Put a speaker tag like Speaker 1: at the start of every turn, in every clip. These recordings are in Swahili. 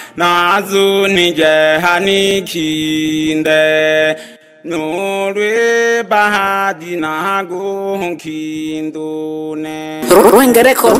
Speaker 1: nazuni jehani kinde nurwe bahadi nago kindune
Speaker 2: Ruengereko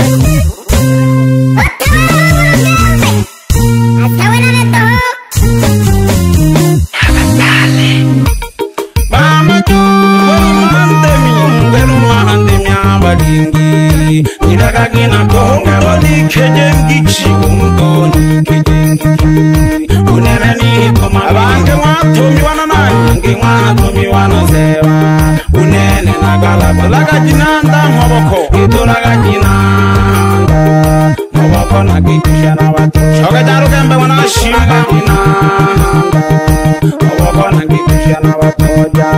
Speaker 1: Nidakagina konga wali kejengi chikungoni kejengi Unereni koma abange watumi wananai Ange watumi wanasewa Unene nagalaba Laga jinanda mwaboko Ito laga jinanda Mwaboko na kikisha na watu Shoga jaru kembe wanashimba Jinanda Mwaboko na kikisha na watoja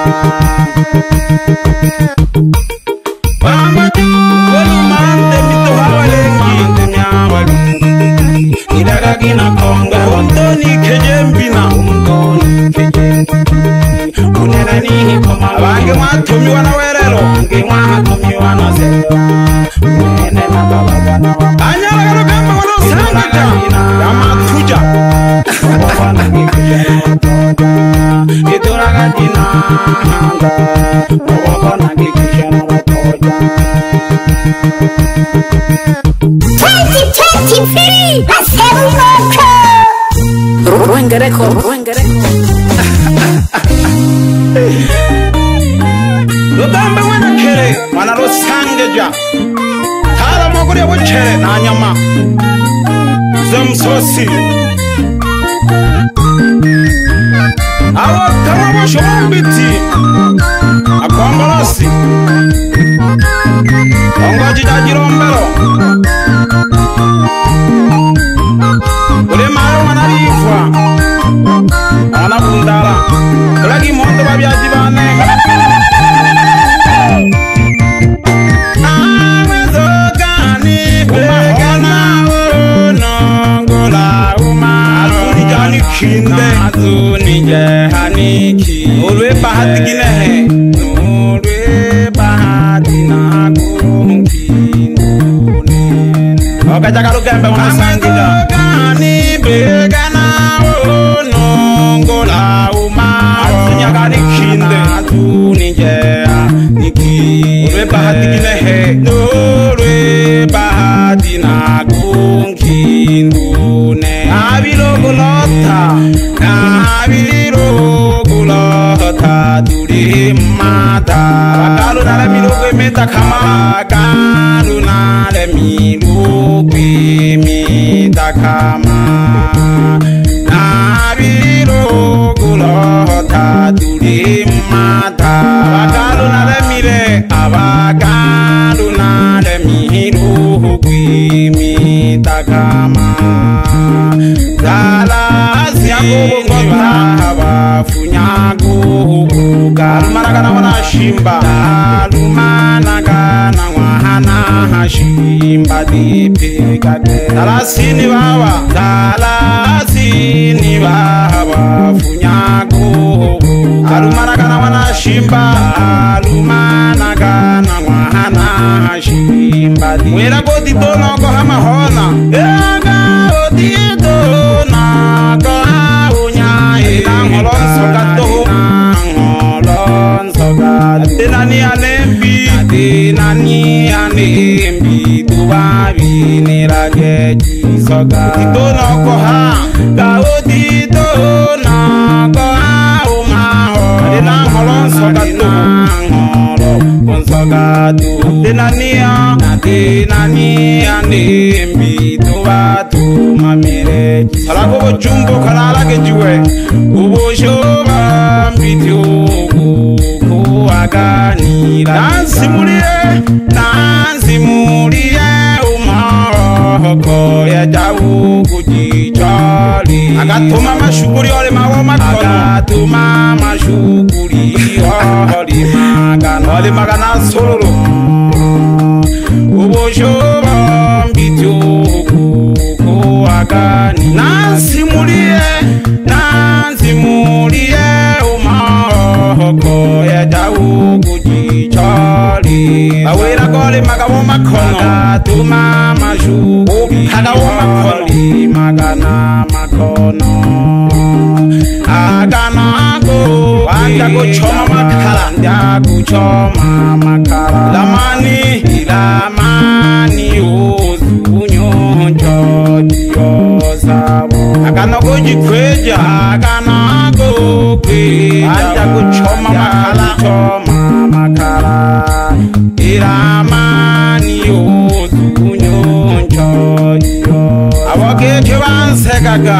Speaker 1: Nidakagina konga Untoni kejembina Untoni kejembi Unerani koma abange watumi wanawerero Ange watumi wanasewa Unene nagalaba na wama Anyala gano kamba wanosangita Yamatuja Wabana kikisha na watoja Ituraga jinanda Wabana kikisha na watoja
Speaker 3: 2023 Aseru Moko
Speaker 2: Ruengereko
Speaker 1: Lodambe wana kere wana rosangeja Tala moguri wachere na nyama Zemsosi Awa kama washombiti Akwambolosi Ongoji jajirombero Ule mayo wanarifwa Wanabundala Ulagi mondo babyaji bane Amezogani Umahona Unongola Uma Azuni jani kinde Azuni jehani kinde Ulwe bahati ginehe Ulwe bahati nagu Okachakalu kembe wanasangida Amezogani Begana Unongola Uma Azunyagani kinde Azuni jehani kinde Ulwe bahati ginehe Ulwe bahati nagu kindune Abilogulota Abilogulota Turi mata Bakalu nale milogu emeta kama Bakalu nale milogu emeta kama Abilogulota Turi mata Bakalu nale mire Abakalu nale milogu emeta kama Alumanagana wanashimba Alumanagana wanashimba Dipikate Talasini bawa Talasini bawa Funyago Alumanagana wanashimba Alumanagana wanashimba Mwera godi dono ko hamahona Ega godi dono ko haunyai Nangolonso gato Atenani anembi Atenani anembi Tubabi nirageji soga Titono koha Kao titono koha umao Adena ngolon soga tu Ngolon soga tu Atenani anembi Tubatu mamireji Salago jumbo kanala gejiwe Ubo shoba mbitio Nansimulie umahoko ya jawu kujichali Agatuma mashukuri ole mawo makono Agatuma mashukuri ole magana Ole magana sololo Uboshoba mbityo kuwagani Nansimulie umahoko ya jawu kujichali Awira wale magabo makono agatuma mashuguri hagawo makoni magana makono agana go wanda kuchoma makala nda kuchoma makala lamani uzunyonjo diosabo agana kujikweja agana go kweja wanda kuchoma makala ilamani uzunyonjo awageke bansekaga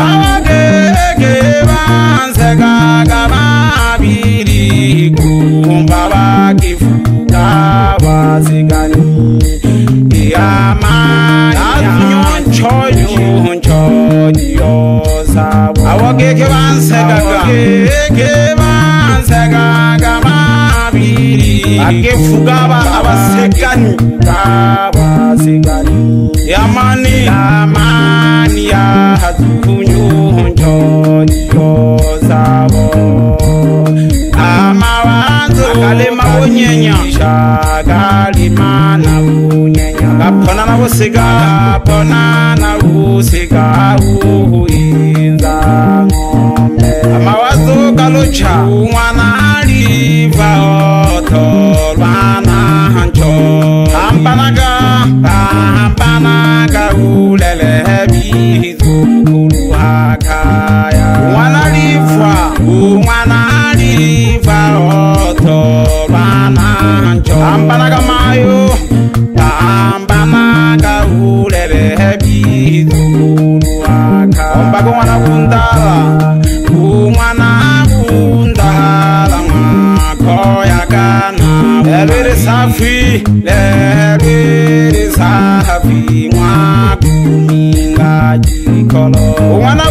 Speaker 1: babiri kumba bakifuka basigani iyamani azunyoncho diosabo awageke bansekaga babiri bakifuka abasigani yamani ya hazunyoncho diosabo amawanzo akalema bunyenya shagalimana bunyenya gapona na busika uhinza ngombe amawazo galocha umwana aliva otolwana hancho ampanaga ulele bizukulu hakaya umwana liva otolwana hancho ampanaga mayo ampanaga ulele bizukulu hakaya ombago mwana bundala makoya gana lebere safi mwakuminga jikolo umwana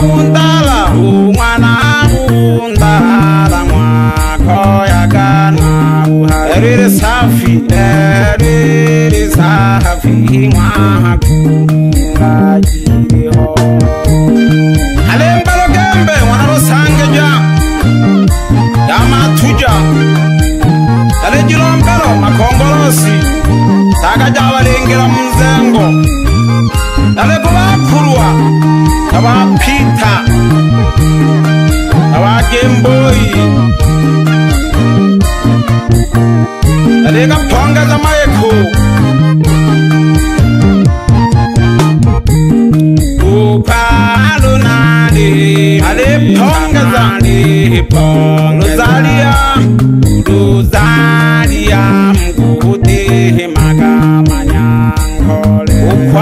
Speaker 1: bundala makoya gana lebere safi mwakuminga jikolo alembalo gembe mwana rosangeja yamatuja alejilombelo makongolosi tagajabalengera munzengo aleko bakurwa abapita abagemboyi alega ponga za mayeko upalo nade ale ponga za Rosalia mkuti magamanyangole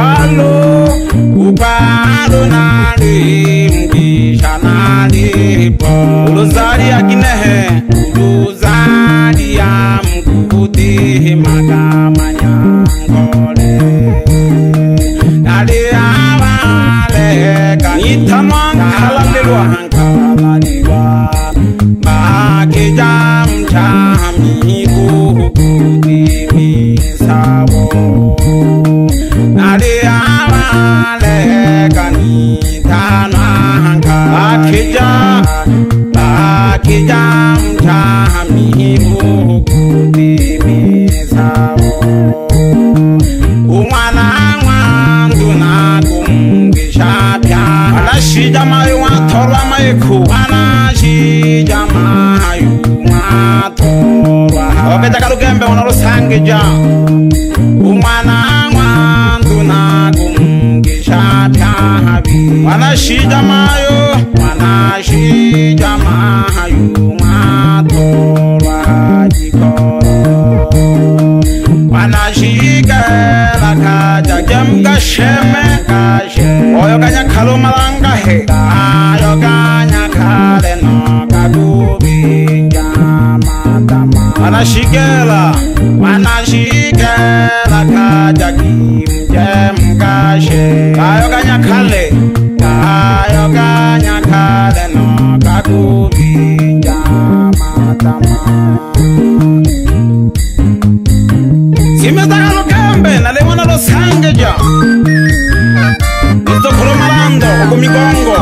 Speaker 1: ukwalo nali mkisha nali po Rosalia kinehe Rosalia mkuti magamanyangole nali awale kanyitanwa kalalelwa Makejam chami kukutimi sabo Nade awale kanitana hangka Makejam chami kukutimi sabo Umwana wandu na kumgishabya Anashija mayo watorwa mayeku Anashija mayo watorwa Oketa kalugembe unarusangeja Umwana wandu na kumgishabya habi Anashija mayo watorwa jikoro Wanashigela kaja jemga sheme Oyo ganya kalo malanga he Ayo ganya kale no kabubinja matama Wanashigela kaja jemga she Ayo ganya kale no kabubinja matama Simetaka lugembe na lewana lo sangeja Nisto kuro malando uko migongo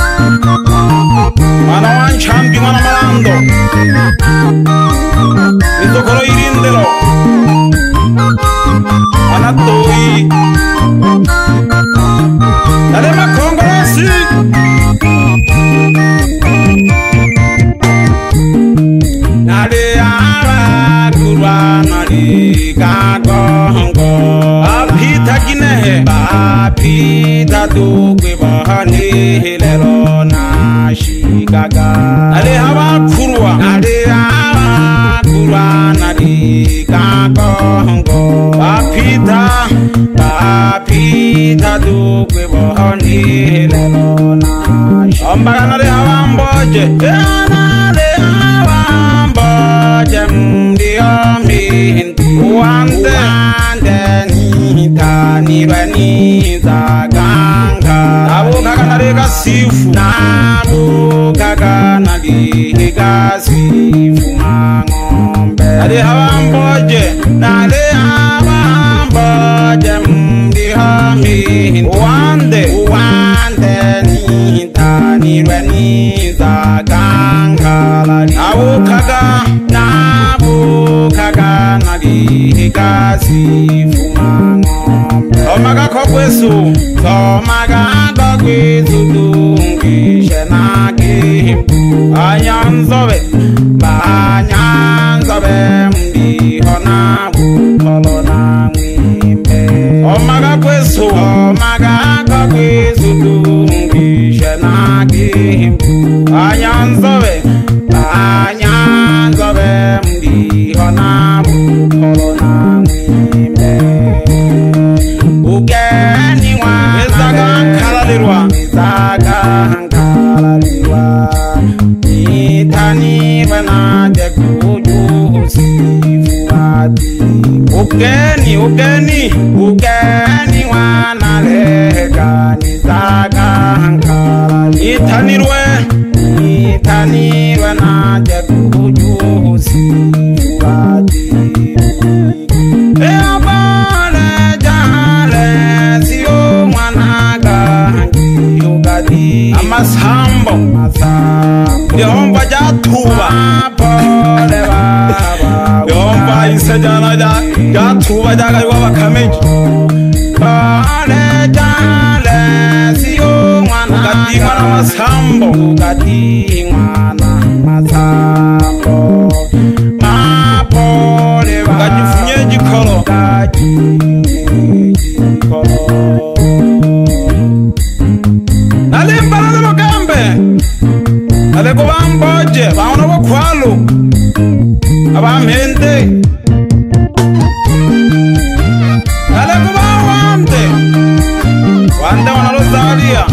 Speaker 1: Mana wanchambi mwana malando Nisto kuro irindelo matoi ale makongorosi nale abakurwa nale kakongo apita kinehe apita dogwe bahane lelo na shikaga ale abakurwa nale abakurwa nale kakongo apita dogwe bahane lelo na shikaga nale abamboje nale abamboje wande ni bani zaganga abo kakanare kasifu nabo kakanare kasifu mangombe ale abamboje nale abamboje wande ni bani zaganga abo nabo kakanare kasifu mangombe omaga kokwesu dungishe nage anyanzobe mdiho na bukolo na mwimbe omaga kokwesu dungishe nage anyanzobe mdiho na bukolo na mwimbe ugeni wana zaga hankalalirwa itani bana jekuju sifuati ugeni wana lega ni zaga hankalalirwa itani bana jekuju sifuati amasambo yomba jatuba yomba isajana jatuba jaga yuwa bakameji ukatimana masambo ukajifunye jikolo ale kubamboje baona bokwalo abamhende ale kubawande wande wana rosaria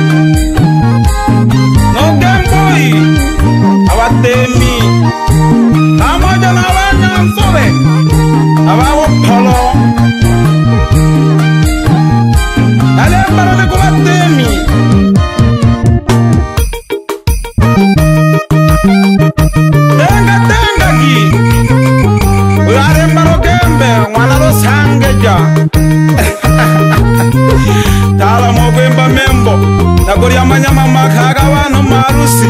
Speaker 1: no gamboi abatemi amaja na banyansobe abawo polo ale barale kubatemi tenga ki ulare marokembe mwana rosangeja tala mogwemba membo nagori amanyama makaga abantu marusi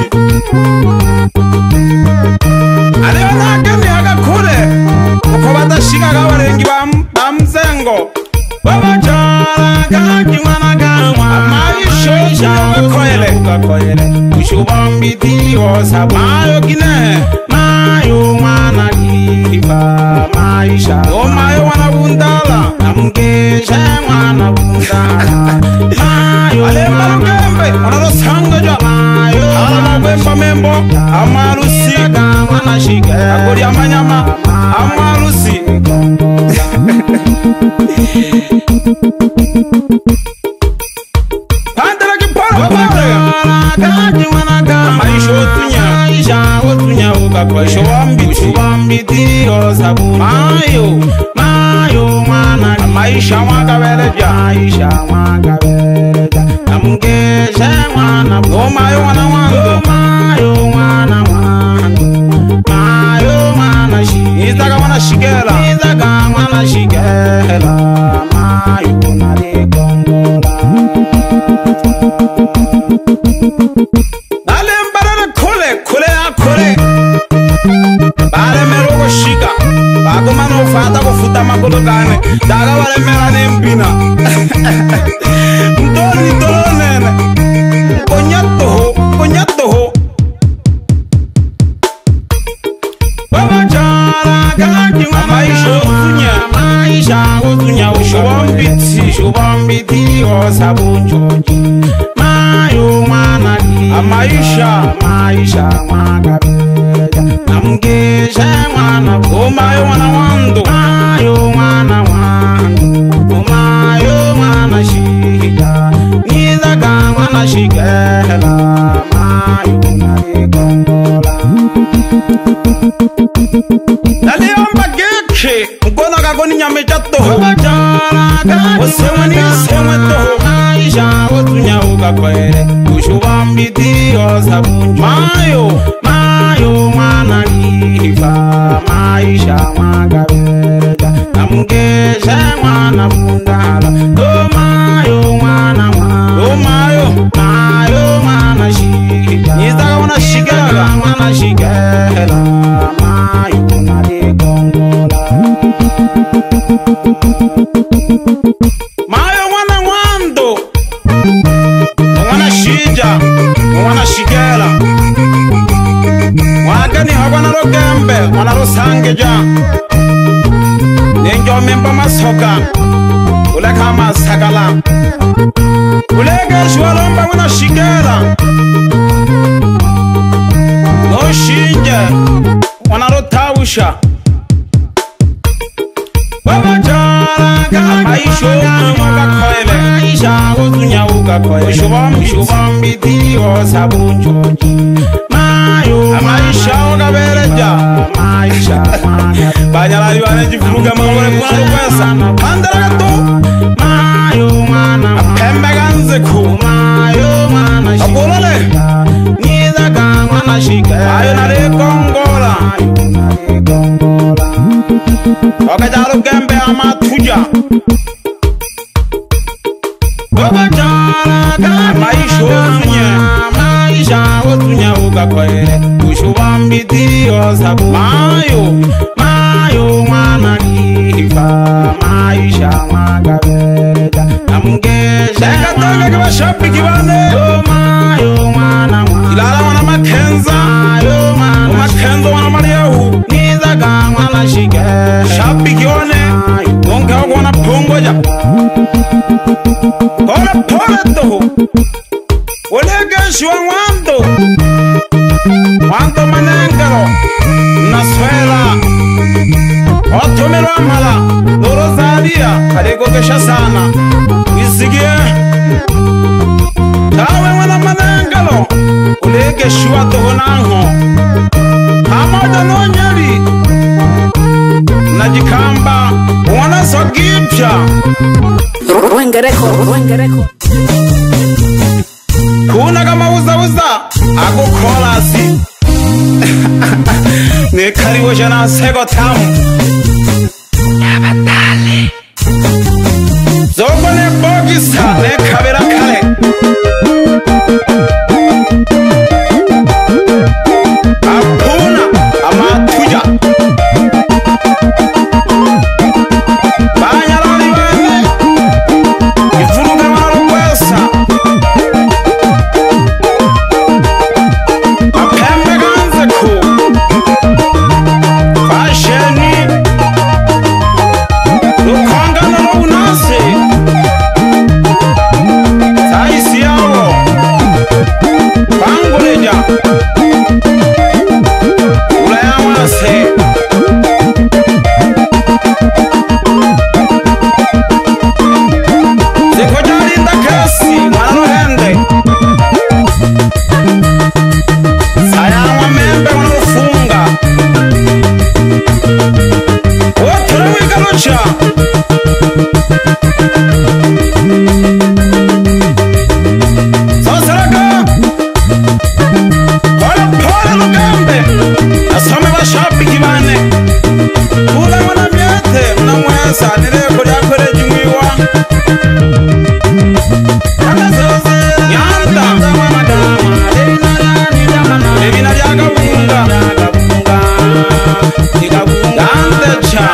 Speaker 1: ale banakemi agakure uko badashika gabarengi bamzengo babajara kaki mwana gawa maisho jakoyele ushubambiti osabayo kine mayo mwana kiba maisha o mayo wana bundala amgeshe mwana bundala mayo ale marokembe wana rosanga ja mayo ala magwemba membo amarusi mwana shike agori amanyama amarusi maisha wakabereja namgeshe mwana mayo wana wangu mayo mwana izaga mwana shigela mayo nalikongola nalembarana kule bale merogo shiga bagomano fa Mata kufuta makolo kane daga wale mera nembina Mtoli tolonene Konyato Baba jara gaji Maisha utunya Ushubambiti osabunjoji Mayo managi Maisha magabeja Namgeshe mwana Mayo mwana wando Mayo mwana wando Mayo mwana shija Nizaga mwana shigela Mayo nari kongola Naliomba geke Mkono kakoni nyame chato Osemani toho Maisha otunya ukakwere Ushubambiti osabunjoji Mayo mwana lifa Maisha magabeja Namugeshe mwana bundala Mayo mwana shigela Nizaga mwana shigela Mayo nari kongola Mayo mwana wando Mwana shija Mwana shigela Mwagani hagwana rogembe Mwana rosangeja Nenjo memba masoka Uleka masagala Ulege shwalomba mwana shigela No shinje Mwana rotawusha Baba jara Maisha utunya ukakwele Ushubambiti osabunjoji Maisha ukabereja Banyalari wanejifuruga mangore kwa kwesa Pandara gato Pembe ganzeku Apolole Nizaga mwana shigela Ayo nare kongola Okajalo gembe amatuja Baba jara Maisha otunya ukakwele Ushubambiti osabu Mayo mwana lifa Maisha magabeja Namugeshe Katoke kiwa shapi kibane Mayo mwana Ilala wana makenza Makenzo wana mariahu Nizaga mwana shigela Shapi kione Wonke wana pongoja Pole toho Olege shwa Wando manengero Naswela Otomero amala Lorozalia Karego kesha sana Wisigie Tawe wana manengero Olege shwa toho nango Hamoja no nyeri Najikamba Wana sogipya
Speaker 3: Wengereko
Speaker 1: Kuna kama uza Ako kolasi Nekariwo jana sego tamu Yabatale Zogo ne bogisa Nekabera kale Apuna Amatuja Banyalani wene Ifuruga maro kwesa Apembe ganzeku Fasheni Lukangana no unase Saisi yawo Bangoleja Ulayamase Zikojalinda kesi Manarohende Sayama membe wanarufunga Otore wikalucha Soseraga Pole lugambe Asome bashapi kibane Ula wana miete Mnamwesa nireko lyakore jimwiwa Nyanda Ebina lyagabunga Gandecha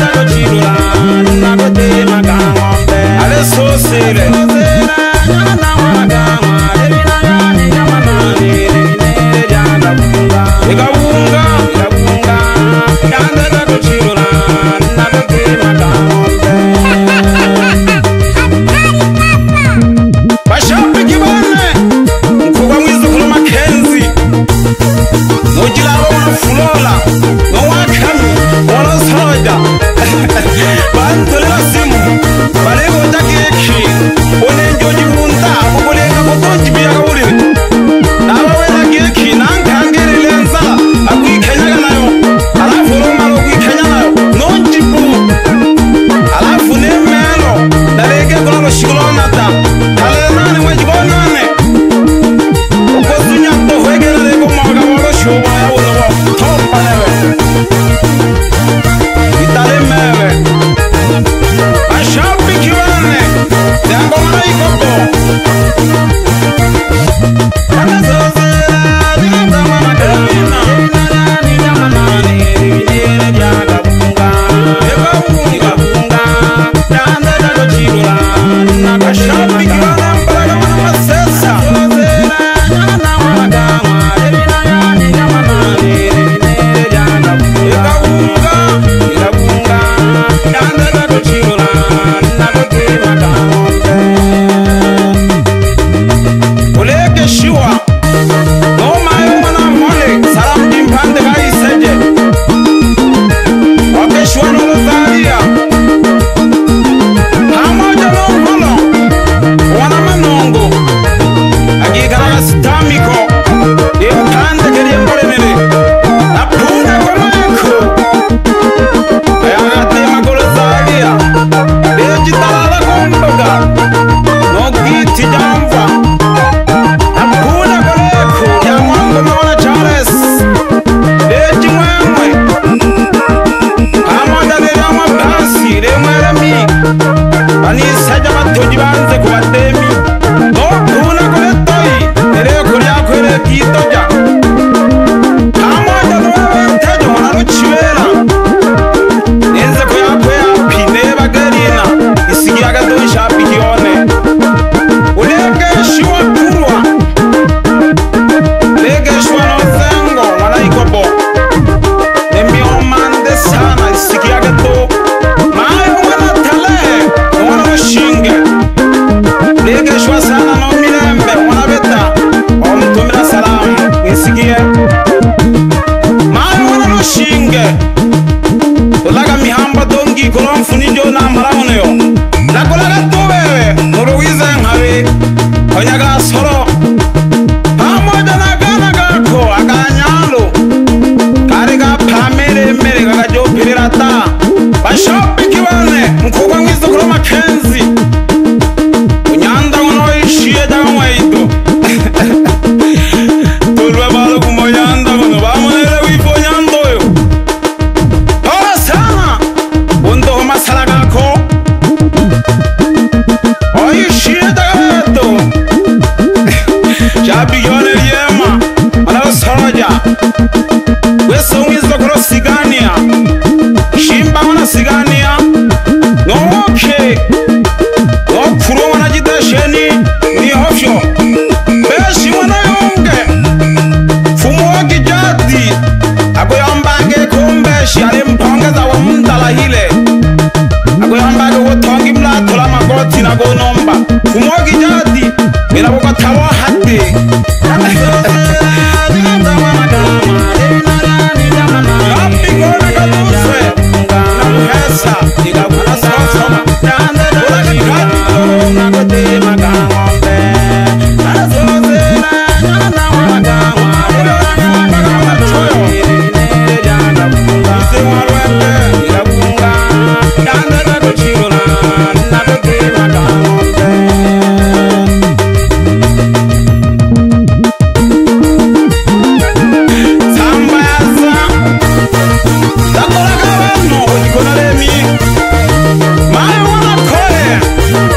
Speaker 1: Mayo wana kore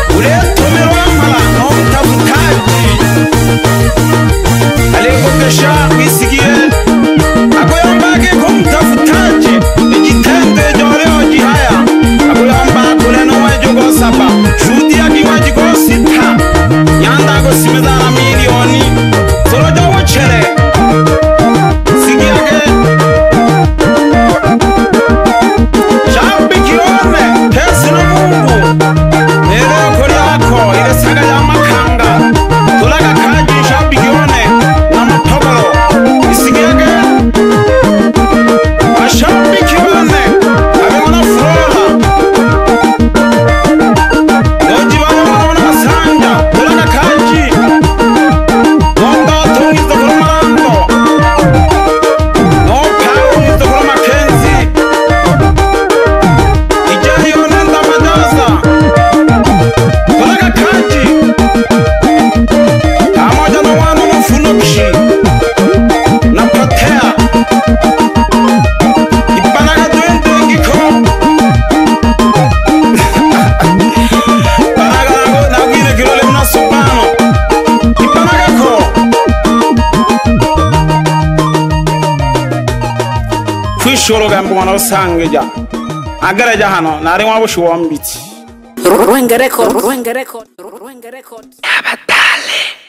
Speaker 1: kwishoro gambo wana sangeja agaraja hano nari wabusho wambiti
Speaker 3: Rwenge record Abatale